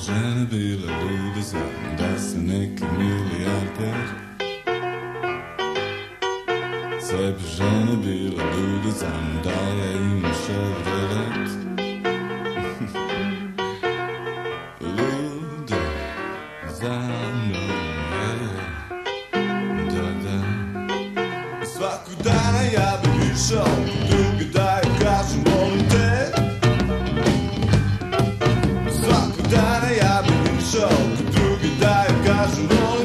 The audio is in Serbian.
žene bile lude za da se neki milijarder. Sve bi žene bile lude za da ja imam Chevrolet. Lude za mnom, da. Svakog dana ja bih išao kod druge da joj kažem volim te. Svakog dana ja bih išao kod druge da joj kažem volim